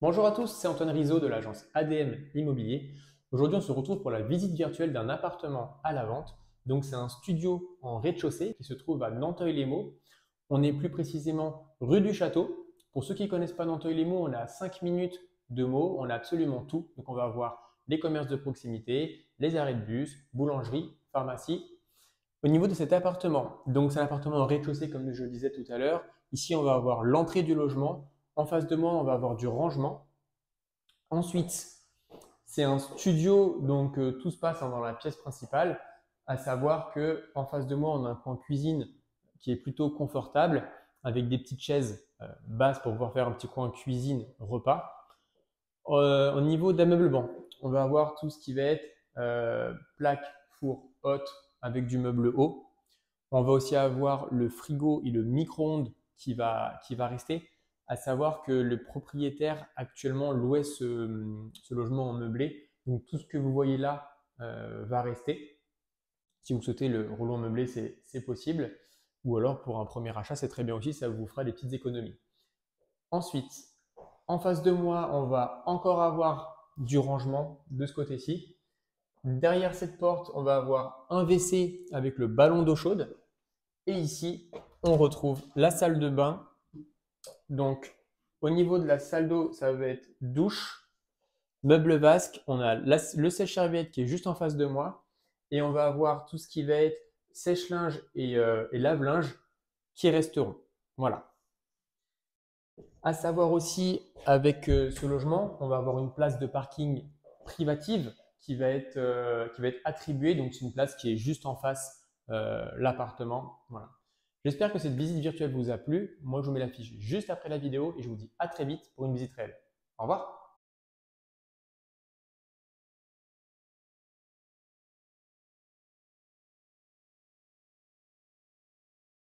Bonjour à tous, c'est Antoine Rizzo de l'agence ADM Immobilier. Aujourd'hui, on se retrouve pour la visite virtuelle d'un appartement à la vente. Donc, c'est un studio en rez-de-chaussée qui se trouve à Nanteuil-les-Maux. On est plus précisément rue du Château. Pour ceux qui ne connaissent pas Nanteuil-les-Maux, on est à 5 minutes de Meaux. On a absolument tout. Donc, on va avoir les commerces de proximité, les arrêts de bus, boulangerie, pharmacie. Au niveau de cet appartement, donc c'est un appartement en rez-de-chaussée comme je le disais tout à l'heure. Ici, on va avoir l'entrée du logement. En face de moi, on va avoir du rangement. Ensuite, c'est un studio, donc tout se passe dans la pièce principale, à savoir que en face de moi, on a un coin cuisine qui est plutôt confortable, avec des petites chaises basses pour pouvoir faire un petit coin cuisine repas. Au niveau d'ameublement, on va avoir tout ce qui va être plaque, four, hotte avec du meuble haut. On va aussi avoir le frigo et le micro-ondes qui va rester, à savoir que le propriétaire actuellement louait ce logement en meublé. Donc tout ce que vous voyez là va rester. Si vous souhaitez le rouleau en meublé, c'est possible. Ou alors pour un premier achat, c'est très bien aussi, ça vous fera des petites économies. Ensuite, en face de moi, on va encore avoir du rangement de ce côté-ci. Derrière cette porte, on va avoir un WC avec le ballon d'eau chaude. Et ici, on retrouve la salle de bain. Donc, au niveau de la salle d'eau, ça va être douche, meuble vasque. On a le sèche-serviette qui est juste en face de moi. Et on va avoir tout ce qui va être sèche-linge et lave-linge qui resteront. Voilà. À savoir aussi, avec ce logement, on va avoir une place de parking privative qui va être attribuée. Donc, c'est une place qui est juste en face l'appartement. Voilà. J'espère que cette visite virtuelle vous a plu. Moi, je vous mets la fiche juste après la vidéo et je vous dis à très vite pour une visite réelle. Au revoir.